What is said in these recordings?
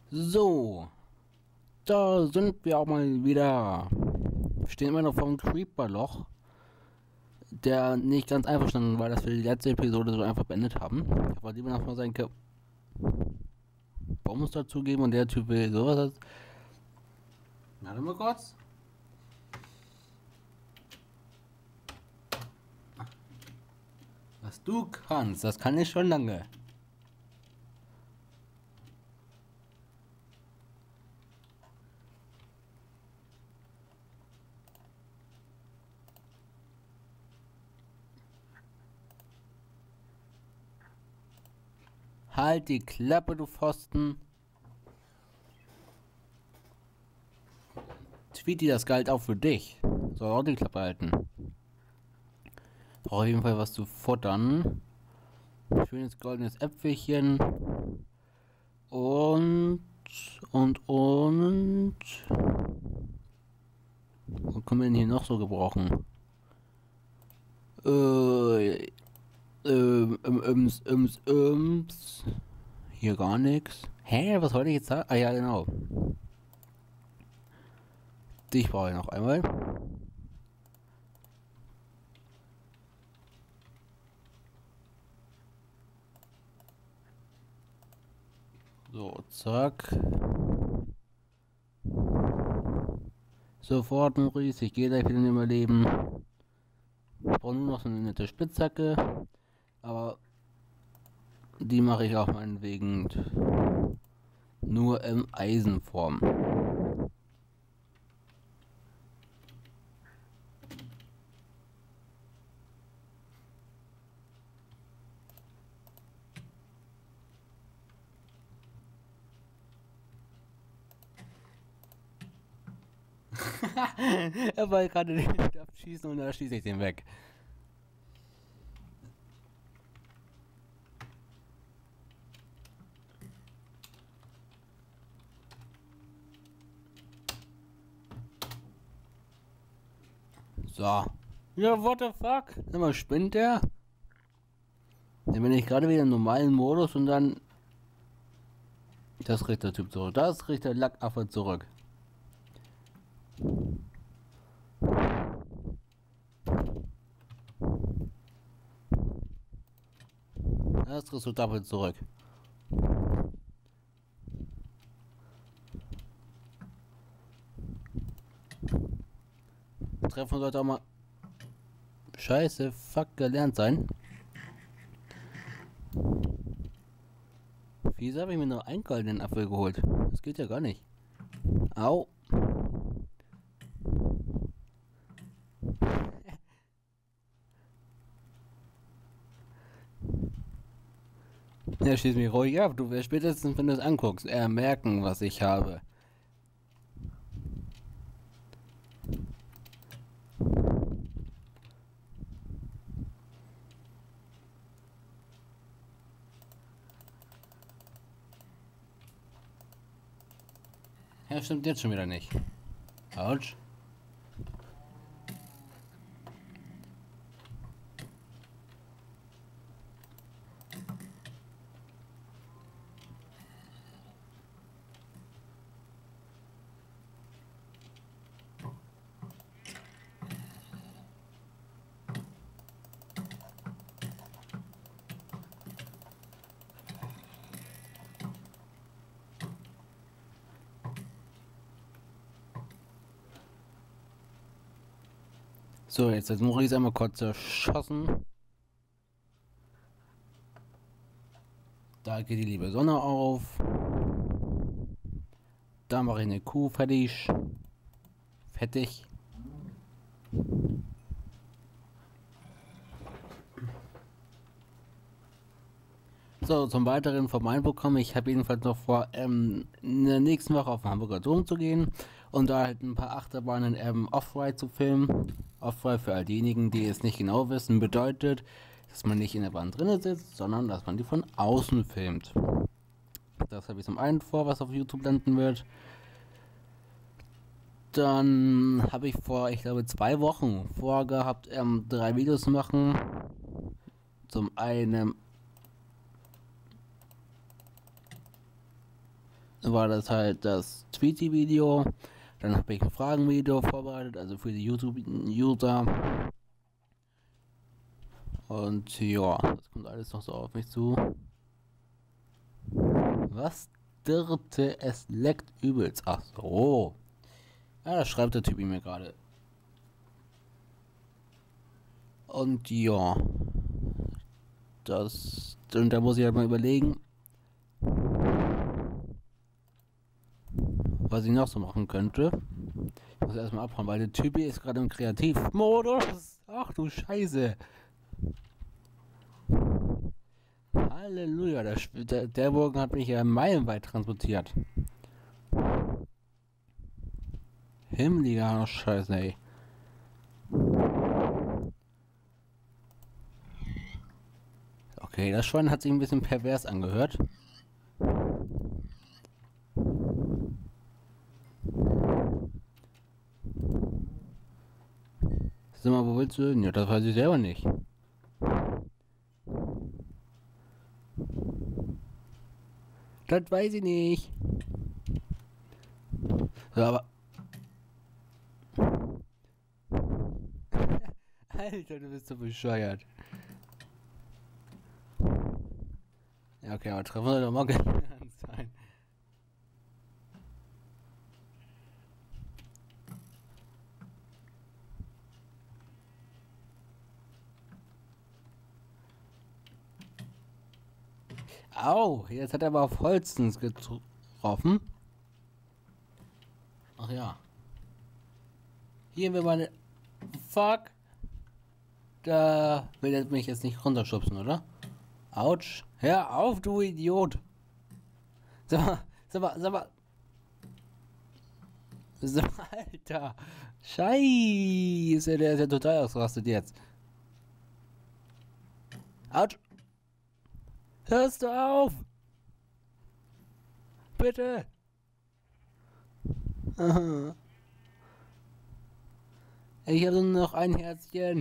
So, da sind wir auch mal wieder. Wir stehen immer noch vor dem Creeper-Loch, der nicht ganz einverstanden war, dass wir die letzte Episode so einfach beendet haben. Ich wollte lieber noch mal seinen Bonus dazugeben und der Typ will sowas. Warte mal kurz. Was du kannst, das kann ich schon lange. Halt die Klappe, du Pfosten. Tweety, das galt auch für dich. Soll auch die Klappe halten. Brauche auf jeden Fall was zu futtern. Schönes goldenes Äpfelchen. Und. Was können wir denn hier noch so gebrauchen? Hier gar nichts. Hä, was wollte ich jetzt sagen? Ah ja, genau. Dich brauche ich noch einmal. So, zack. Sofort, Maurice, ich gehe gleich wieder in mein Leben. Ich brauche nur noch so eine nette Spitzhacke. Aber die mache ich auch meinetwegen nur in Eisenform. Er wollte gerade den Stab schießen und da schieße ich den weg. So. Ja, what the fuck? Sag mal, spinnt der? Dann bin ich gerade wieder im normalen Modus und dann. Das kriegt der Typ zurück. Das kriegt der Lackaffe zurück. Das kriegst du doppelt zurück. Treffen sollte auch mal. Scheiße, fuck, gelernt sein. Wieso habe ich mir nur einen goldenen Apfel geholt? Das geht ja gar nicht. Au. Ja, schieß mich ruhig ab. Du wirst spätestens, wenn du es anguckst, merken, was ich habe. Ja, stimmt jetzt schon wieder nicht. Autsch. So, jetzt hat Maurice einmal kurz erschossen. Da geht die liebe Sonne auf. Da mache ich eine Kuh fertig. Fettig. So, zum weiteren von meinem Programm. Ich habe jedenfalls noch vor, in der nächsten Woche auf den Hamburger Dom zu gehen und da halt ein paar Achterbahnen Off-Ride zu filmen. Off-Ride für all diejenigen, die es nicht genau wissen, bedeutet, dass man nicht in der Bahn drinnen sitzt, sondern dass man die von außen filmt. Das habe ich zum einen vor, was auf YouTube landen wird. Dann habe ich vor, ich glaube, 2 Wochen vorgehabt, 3 Videos zu machen. Zum einen war das halt das Tweety-Video. Dann habe ich ein Fragenvideo vorbereitet, also für die YouTube-User. Und ja, das kommt alles noch so auf mich zu. Was dirrte, es leckt übelst. Ach so. Ja, das schreibt der Typ mir gerade. Und ja, und da muss ich halt mal überlegen, was ich noch so machen könnte. Ich muss erstmal abhauen, weil der Typ ist gerade im Kreativmodus. Ach du Scheiße. Halleluja, der Bogen hat mich ja meilenweit transportiert. Himmliger Scheiße, ey. Okay, das Schwein hat sich ein bisschen pervers angehört. Sag mal, wo willst du hin? Ja, das weiß ich selber nicht. Das weiß ich nicht. So, aber... Alter, du bist so bescheuert. Ja, okay, aber treffen wir doch mal ganz sein. Au, jetzt hat er aber auf Holzens getroffen. Ach ja. Hier will meine... Fuck. Da will er mich jetzt nicht runterschubsen, oder? Autsch. Hör auf, du Idiot. Sag mal, sag mal, sag mal. Sag mal, Alter. Scheiße, der ist ja total ausgerastet jetzt. Autsch. Hörst du auf? Bitte. Aha. Ich habe nur noch ein Herzchen.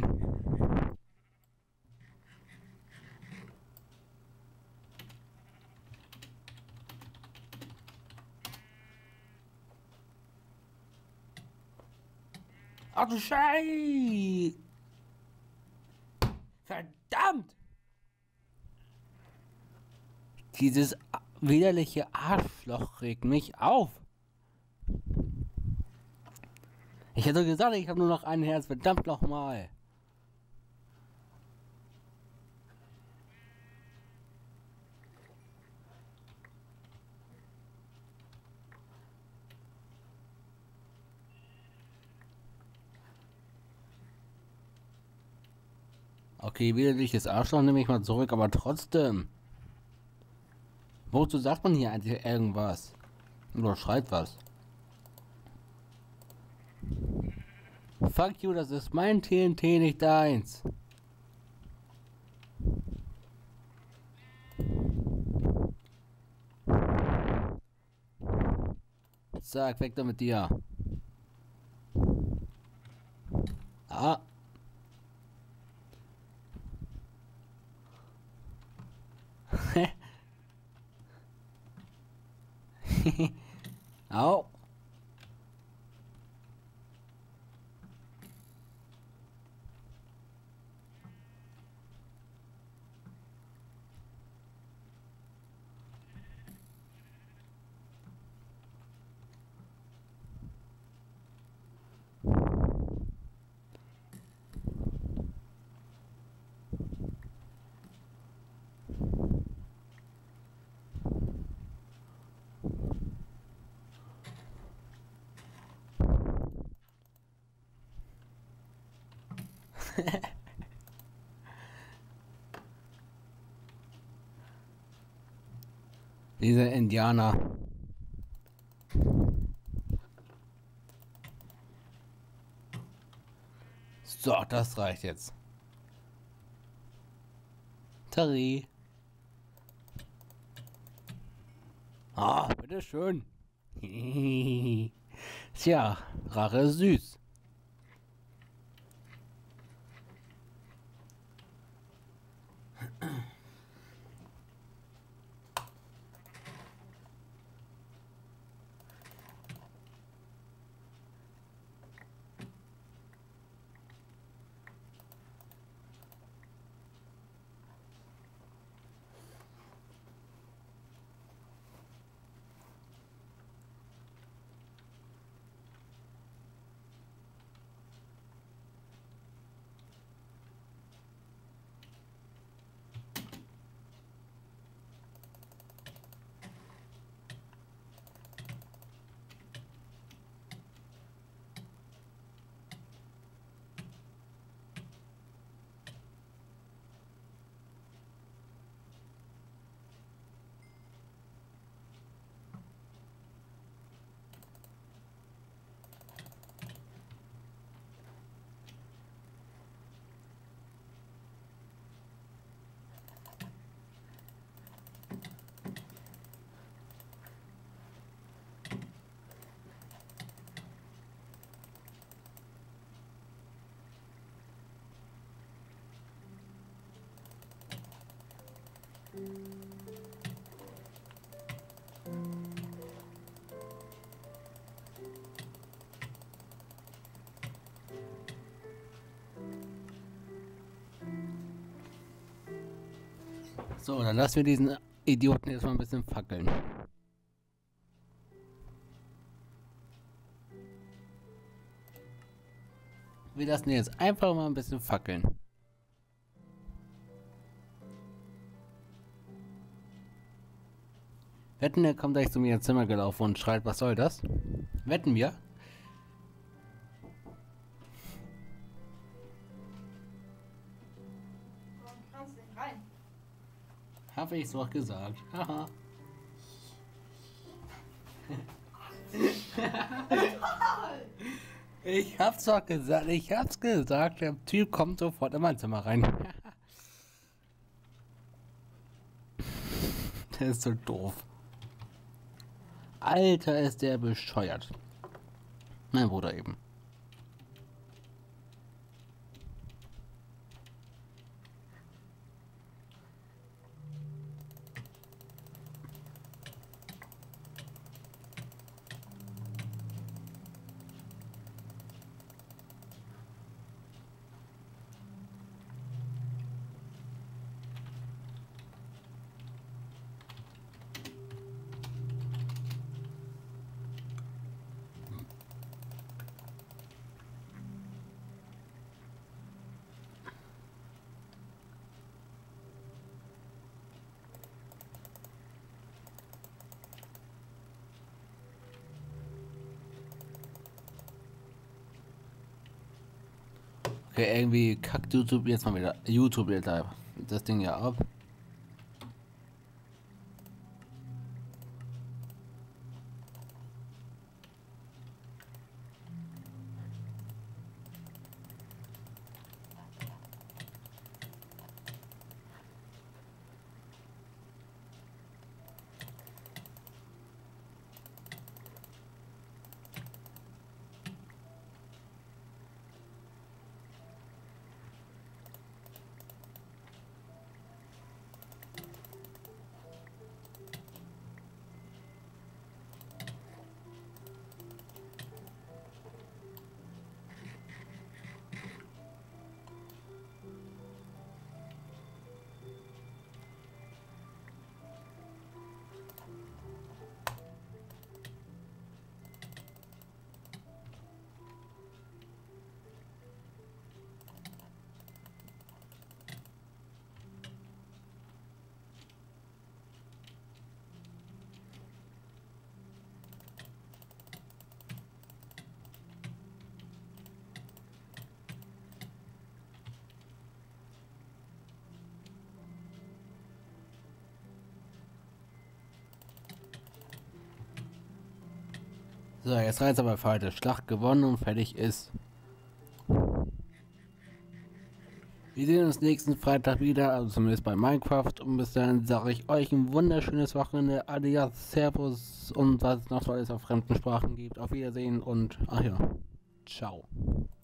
Ach du Scheiße! Verdammt! Dieses widerliche Arschloch regt mich auf. Ich hätte gesagt, ich habe nur noch ein Herz. Verdammt nochmal. Okay, widerliches Arschloch nehme ich mal zurück, aber trotzdem. Wozu sagt man hier eigentlich irgendwas? Oder schreibt was? Fuck you, das ist mein TNT, nicht deins. Zack, weg da mit dir. Ah. Au. Dieser Indianer. So, das reicht jetzt. Tari. Ah, bitteschön. Tja, Rache ist süß. So, dann lassen wir diesen Idioten jetzt mal ein bisschen fackeln. Wir lassen ihn jetzt einfach mal ein bisschen fackeln. Wetten, er kommt gleich zu mir ins Zimmer gelaufen und schreit, was soll das? Wetten wir? Warum kannst du nicht rein? Habe ich's doch gesagt. Haha. Ich hab's doch gesagt, der Typ kommt sofort in mein Zimmer rein. Der ist so doof. Alter, ist der bescheuert. Mein Bruder eben. Okay, irgendwie kackt YouTube jetzt mal wieder. YouTube jetzt das Ding ja ab. So, jetzt reizt aber für heute. Schlacht gewonnen und fertig ist. Wir sehen uns nächsten Freitag wieder, also zumindest bei Minecraft. Und bis dahin sage ich euch ein wunderschönes Wochenende. Adios, Servus und was es noch so alles auf fremden Sprachen gibt. Auf Wiedersehen und ach ja, ciao.